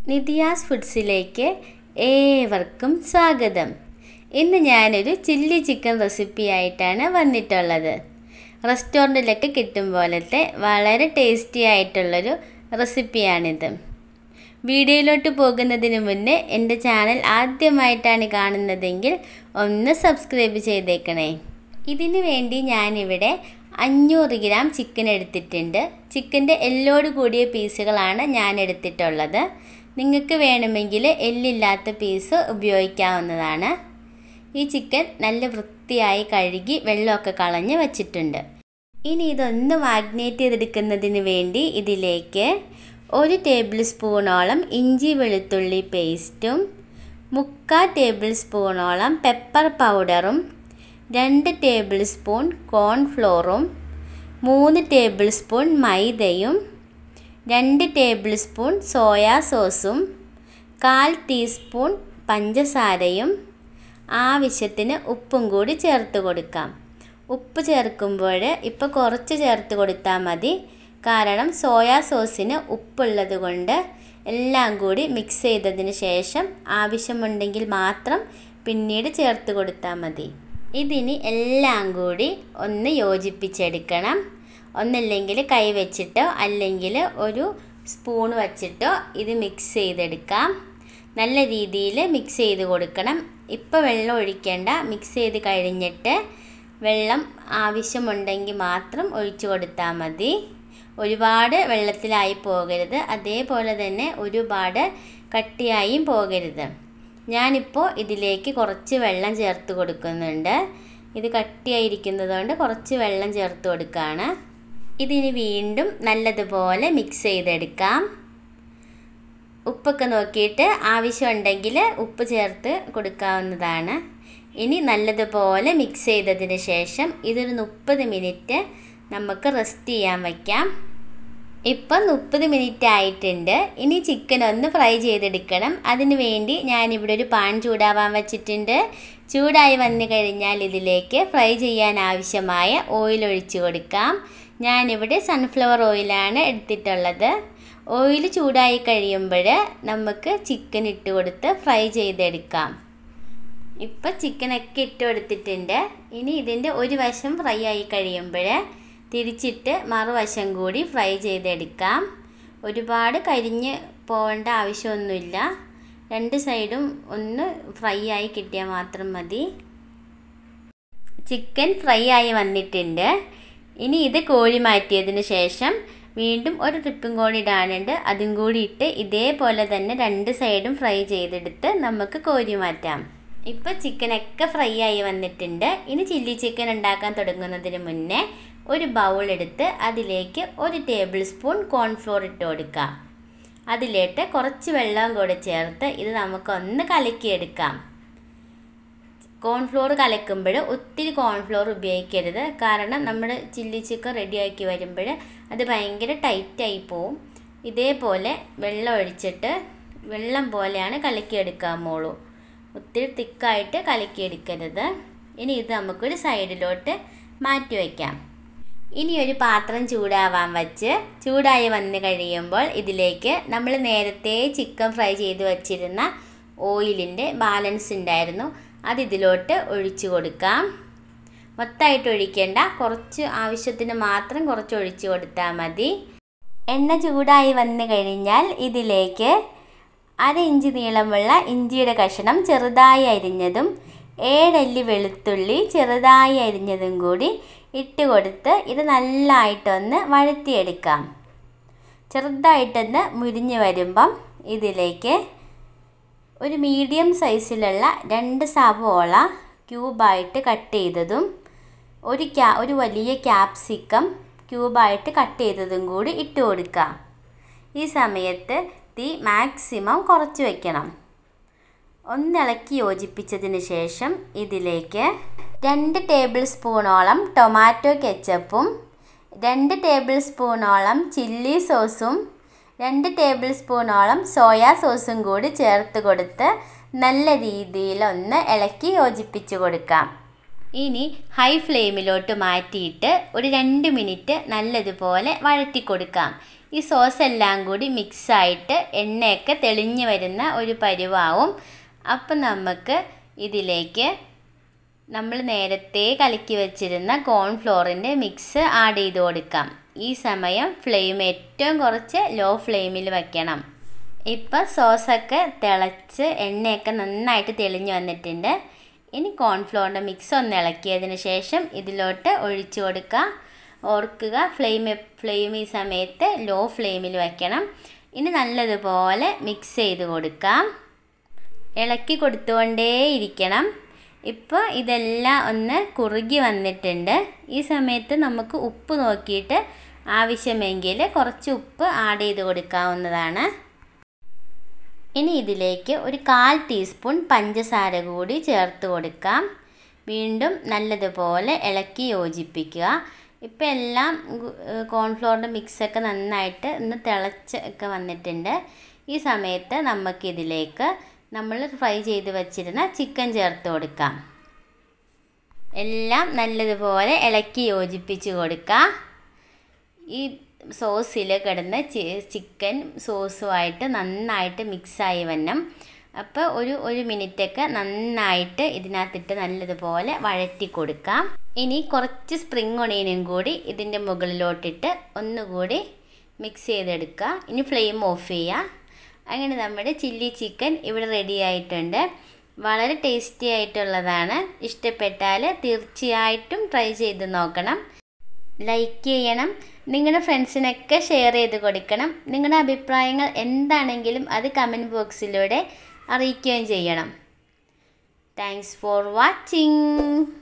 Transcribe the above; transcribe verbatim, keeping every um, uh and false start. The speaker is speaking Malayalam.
നിധിയാസ് ഫുഡ്സിലേക്ക് ഏവർക്കും സ്വാഗതം. ഇന്ന് ഞാനൊരു ചില്ലി ചിക്കൻ റെസിപ്പി ആയിട്ടാണ് വന്നിട്ടുള്ളത്. റെസ്റ്റോറൻറ്റിലൊക്കെ കിട്ടും പോലത്തെ വളരെ ടേസ്റ്റി ആയിട്ടുള്ളൊരു റെസിപ്പിയാണിത്. വീഡിയോയിലോട്ട് പോകുന്നതിന് മുന്നേ എൻ്റെ ചാനൽ ആദ്യമായിട്ടാണ് കാണുന്നതെങ്കിൽ ഒന്ന് സബ്സ്ക്രൈബ് ചെയ്തേക്കണേ. ഇതിനു വേണ്ടി ഞാനിവിടെ അഞ്ഞൂറ് ഗ്രാം ചിക്കൻ എടുത്തിട്ടുണ്ട്. ചിക്കൻ്റെ എല്ലോട് കൂടിയ പീസുകളാണ് ഞാൻ എടുത്തിട്ടുള്ളത്. നിങ്ങൾക്ക് വേണമെങ്കിൽ എല്ലില്ലാത്ത പീസ് ഉപയോഗിക്കാവുന്നതാണ്. ഈ ചിക്കൻ നല്ല വൃത്തിയായി കഴുകി വെള്ളമൊക്കെ കളഞ്ഞ് വച്ചിട്ടുണ്ട്. ഇനി ഇതൊന്ന് മാഗ്നേറ്റ് ചെയ്തെടുക്കുന്നതിന് വേണ്ടി ഇതിലേക്ക് ഒരു ടേബിൾ സ്പൂണോളം ഇഞ്ചി വെളുത്തുള്ളി പേസ്റ്റും മുക്കാൽ ടേബിൾ സ്പൂണോളം പെപ്പർ പൗഡറും രണ്ട് ടേബിൾ സ്പൂൺ കോൺഫ്ലോറും മൂന്ന് ടേബിൾ സ്പൂൺ മൈദയും രണ്ട് ടേബിൾ സ്പൂൺ സോയ സോസും കാൽ ടീസ്പൂൺ പഞ്ചസാരയും ആവശ്യത്തിന് ഉപ്പും കൂടി ചേർത്ത് കൊടുക്കാം. ഉപ്പ് ചേർക്കുമ്പോൾ ഇപ്പോൾ കുറച്ച് ചേർത്ത് കൊടുത്താൽ മതി. കാരണം സോയ സോസിന് ഉപ്പുള്ളത് കൊണ്ട് എല്ലാം കൂടി മിക്സ് ചെയ്തതിന് ശേഷം ആവശ്യമുണ്ടെങ്കിൽ മാത്രം പിന്നീട് ചേർത്ത് കൊടുത്താൽ മതി. ഇതിനി എല്ലാം കൂടി ഒന്ന് യോജിപ്പിച്ചെടുക്കണം. ഒന്നല്ലെങ്കിൽ കൈ വെച്ചിട്ടോ അല്ലെങ്കിൽ ഒരു സ്പൂൺ വച്ചിട്ടോ ഇത് മിക്സ് ചെയ്തെടുക്കാം. നല്ല രീതിയിൽ മിക്സ് ചെയ്ത് കൊടുക്കണം. ഇപ്പോൾ വെള്ളം ഒഴിക്കേണ്ട. മിക്സ് ചെയ്ത് കഴിഞ്ഞിട്ട് വെള്ളം ആവശ്യമുണ്ടെങ്കിൽ മാത്രം ഒഴിച്ചു കൊടുത്താൽ മതി. ഒരുപാട് വെള്ളത്തിലായി പോകരുത്, അതേപോലെ തന്നെ ഒരുപാട് കട്ടിയായും പോകരുത്. ഞാനിപ്പോൾ ഇതിലേക്ക് കുറച്ച് വെള്ളം ചേർത്ത് കൊടുക്കുന്നുണ്ട്. ഇത് കട്ടിയായിരിക്കുന്നത് കൊണ്ട് കുറച്ച് വെള്ളം ചേർത്ത് കൊടുക്കുകയാണ്. ഇതിന് വീണ്ടും നല്ലതുപോലെ മിക്സ് ചെയ്തെടുക്കാം. ഉപ്പൊക്കെ നോക്കിയിട്ട് ആവശ്യമുണ്ടെങ്കിൽ ഉപ്പ് ചേർത്ത് കൊടുക്കാവുന്നതാണ്. ഇനി നല്ലതുപോലെ മിക്സ് ചെയ്തതിന് ശേഷം ഇതൊരു മുപ്പത് മിനിറ്റ് നമുക്ക് റെസ്റ്റ് ചെയ്യാൻ വയ്ക്കാം. ഇപ്പം മുപ്പത് മിനിറ്റ് ആയിട്ടുണ്ട്. ഇനി ചിക്കൻ ഒന്ന് ഫ്രൈ ചെയ്തെടുക്കണം. അതിന് വേണ്ടി ഞാനിവിടെ ഒരു പാൻ ചൂടാവാൻ വച്ചിട്ടുണ്ട്. ചൂടായി വന്നു കഴിഞ്ഞാൽ ഇതിലേക്ക് ഫ്രൈ ചെയ്യാൻ ആവശ്യമായ ഓയിൽ ഒഴിച്ചു കൊടുക്കാം. ഞാനിവിടെ സൺഫ്ലവർ ഓയിലാണ് എടുത്തിട്ടുള്ളത്. ഓയിൽ ചൂടായി കഴിയുമ്പോൾ നമുക്ക് ചിക്കൻ ഇട്ട് കൊടുത്ത് ഫ്രൈ ചെയ്തെടുക്കാം. ഇപ്പം ചിക്കനൊക്കെ ഇട്ട് കൊടുത്തിട്ടുണ്ട്. ഇനി ഇതിൻ്റെ ഒരു വശം ഫ്രൈ ആയി കഴിയുമ്പോൾ തിരിച്ചിട്ട് മറുവശം കൂടി ഫ്രൈ ചെയ്തെടുക്കാം. ഒരുപാട് കരിഞ്ഞ് പോകേണ്ട ആവശ്യമൊന്നുമില്ല. രണ്ട് സൈഡും ഒന്ന് ഫ്രൈ ആയി കിട്ടിയാൽ മാത്രം മതി. ചിക്കൻ ഫ്രൈ ആയി വന്നിട്ടുണ്ട്. ഇനി ഇത് കോഴി മാറ്റിയതിന് ശേഷം വീണ്ടും ഒരു ട്രിപ്പും കൂടി ഇടാനുണ്ട്. അതും കൂടി ഇട്ട് ഇതേപോലെ തന്നെ രണ്ട് സൈഡും ഫ്രൈ ചെയ്തെടുത്ത് നമുക്ക് കോഴി മാറ്റാം. ഇപ്പോൾ ചിക്കനൊക്കെ ഫ്രൈ ആയി വന്നിട്ടുണ്ട്. ഇനി ചില്ലി ചിക്കൻ ഉണ്ടാക്കാൻ തുടങ്ങുന്നതിന് മുന്നേ ഒരു ബൗൾ എടുത്ത് അതിലേക്ക് ഒരു ടേബിൾ സ്പൂൺ കോൺഫ്ലോർ ഇട്ട് കൊടുക്കാം. അതിലേക്ക് കുറച്ച് വെള്ളം കൂടി ചേർത്ത് ഇത് നമുക്കൊന്ന് കലക്കിയെടുക്കാം. കോൺഫ്ലോർ കലക്കുമ്പോൾ ഒത്തിരി കോൺഫ്ലോർ ഉപയോഗിക്കരുത്. കാരണം നമ്മൾ ചില്ലി ചിക്കൻ റെഡിയാക്കി വരുമ്പോൾ അത് ഭയങ്കര ടൈറ്റായി പോവും. ഇതേപോലെ വെള്ളം ഒഴിച്ചിട്ട് വെള്ളം പോലെയാണ് കലക്കിയെടുക്കാമോളൂ. ഒത്തിരി തിക്കായിട്ട് കലക്കിയെടുക്കരുത്. ഇനി ഇത് നമുക്കൊരു സൈഡിലോട്ട് മാറ്റി വയ്ക്കാം. ഇനി ഒരു പാത്രം ചൂടാവാൻ വച്ച് ചൂടായി വന്നു കഴിയുമ്പോൾ ഇതിലേക്ക് നമ്മൾ നേരത്തെ ചിക്കൻ ഫ്രൈ ചെയ്ത് വച്ചിരുന്ന ഓയിലിൻ്റെ ബാലൻസ് ഉണ്ടായിരുന്നു. അത് ഇതിലോട്ട് ഒഴിച്ചു കൊടുക്കാം. മൊത്തമായിട്ട് ഒഴിക്കേണ്ട, കുറച്ച് ആവശ്യത്തിന് മാത്രം കുറച്ച് ഒഴിച്ചു കൊടുത്താൽ മതി. എണ്ണ ചൂടായി വന്നു കഴിഞ്ഞാൽ ഇതിലേക്ക് അര ഇഞ്ച് നീളമുള്ള ഇഞ്ചിയുടെ കഷ്ണം ചെറുതായി അരിഞ്ഞതും ഏഴല്ലി വെളുത്തുള്ളി ചെറുതായി അരിഞ്ഞതും കൂടി ഇട്ട് കൊടുത്ത് ഇത് നല്ലതായിട്ടൊന്ന് വഴറ്റിയെടുക്കാം. ചെറുതായിട്ടൊന്ന് മുരിഞ്ഞ് വരുമ്പം ഇതിലേക്ക് ഒരു മീഡിയം സൈസിലുള്ള രണ്ട് സവോള ക്യൂബായിട്ട് കട്ട് ചെയ്തതും ഒരു ക്യാ ഒരു വലിയ ക്യാപ്സിക്കം ക്യൂബായിട്ട് കട്ട് ചെയ്തതും കൂടി ഇട്ട് കൊടുക്കാം. ഈ സമയത്ത് തീ മാക്സിമം കുറച്ച് വയ്ക്കണം. ഒന്നിളക്കി യോജിപ്പിച്ചതിന് ശേഷം ഇതിലേക്ക് രണ്ട് ടേബിൾ സ്പൂണോളം ടൊമാറ്റോ കെച്ചപ്പും രണ്ട് ടേബിൾ സ്പൂണോളം ചില്ലി സോസും രണ്ട് ടേബിൾ സ്പൂണോളം സോയ സോസും കൂടി ചേർത്ത് കൊടുത്ത് നല്ല രീതിയിലൊന്ന് ഇളക്കി യോജിപ്പിച്ച് കൊടുക്കാം. ഇനി ഹൈ ഫ്ലെയിമിലോട്ട് മാറ്റിയിട്ട് ഒരു രണ്ട് മിനിറ്റ് നല്ലതുപോലെ വഴറ്റി കൊടുക്കാം. ഈ സോസ് എല്ലാം കൂടി മിക്സായിട്ട് എണ്ണയൊക്കെ തെളിഞ്ഞ് വരുന്ന ഒരു പരുവാവും. അപ്പം നമുക്ക് ഇതിലേക്ക് നമ്മൾ നേരത്തെ കലക്കി വെച്ചിരുന്ന കോൺഫ്ലോറിൻ്റെ മിക്സ് ആഡ് ചെയ്ത് കൊടുക്കാം. ഈ സമയം ഫ്ലെയിം ഏറ്റവും കുറച്ച് ലോ ഫ്ലെയിമിൽ വയ്ക്കണം. ഇപ്പം സോസൊക്കെ തിളച്ച് എണ്ണയൊക്കെ നന്നായിട്ട് തെളിഞ്ഞ് വന്നിട്ടുണ്ട്. ഇനി കോൺഫ്ലോറിൻ്റെ മിക്സ് ഒന്ന് ഇളക്കിയതിന് ശേഷം ഇതിലോട്ട് ഒഴിച്ചു കൊടുക്കുക. ഓർക്കുക, ഫ്ലെയിം ഫ്ലെയിം ഈ സമയത്ത് ലോ ഫ്ലെയിമിൽ വയ്ക്കണം. ഇനി നല്ലതുപോലെ മിക്സ് ചെയ്ത് കൊടുക്കാം. ഇളക്കി കൊടുത്തുകൊണ്ടേ ഇരിക്കണം. ഇപ്പോൾ ഇതെല്ലാം ഒന്ന് കുറുകി വന്നിട്ടുണ്ട്. ഈ സമയത്ത് നമുക്ക് ഉപ്പ് നോക്കിയിട്ട് ആവശ്യമെങ്കിൽ കുറച്ച് ഉപ്പ് ആഡ് ചെയ്ത് കൊടുക്കാവുന്നതാണ്. ഇനി ഇതിലേക്ക് ഒരു കാൽ ടീസ്പൂൺ പഞ്ചസാര കൂടി ചേർത്ത് കൊടുക്കാം. വീണ്ടും നല്ലതുപോലെ ഇളക്കി യോജിപ്പിക്കുക. ഇപ്പോൾ എല്ലാം കോൺഫ്ലോറിൻ്റെ മിക്സൊക്കെ നന്നായിട്ട് ഒന്ന് തിളച്ച് ഒക്കെ വന്നിട്ടുണ്ട്. ഈ സമയത്ത് നമുക്കിതിലേക്ക് നമ്മൾ ഫ്രൈ ചെയ്ത് വച്ചിരുന്ന ചിക്കൻ ചേർത്ത് കൊടുക്കാം. എല്ലാം നല്ലതുപോലെ ഇളക്കി യോജിപ്പിച്ച് കൊടുക്കാം. ഈ സോസിൽ കിടന്ന് ചിക്കൻ സോസുമായിട്ട് നന്നായിട്ട് മിക്സായി വരണം. അപ്പോൾ ഒരു ഒരു മിനിറ്റൊക്കെ നന്നായിട്ട് ഇതിനകത്തിട്ട് നല്ലതുപോലെ വഴറ്റി കൊടുക്കാം. ഇനി കുറച്ച് സ്പ്രിംഗ് ഒണിയനും കൂടി ഇതിൻ്റെ മുകളിലോട്ടിട്ട് ഒന്നുകൂടി മിക്സ് ചെയ്തെടുക്കുക. ഇനി ഫ്ലെയിം ഓഫ് ചെയ്യുക. അങ്ങനെ നമ്മുടെ ചില്ലി ചിക്കൻ ഇവിടെ റെഡി ആയിട്ടുണ്ട്. വളരെ ടേസ്റ്റി ആയിട്ടുള്ളതാണ്. ഇഷ്ടപ്പെട്ടാൽ തീർച്ചയായിട്ടും ട്രൈ ചെയ്ത് നോക്കണം. ലൈക്ക് ചെയ്യണം. നിങ്ങളുടെ ഫ്രണ്ട്സിനൊക്കെ ഷെയർ ചെയ്ത് കൊടുക്കണം. നിങ്ങളുടെ അഭിപ്രായങ്ങൾ എന്താണെങ്കിലും അത് കമൻറ്റ് ബോക്സിലൂടെ അറിയിക്കുകയും ചെയ്യണം. Thanks for watching.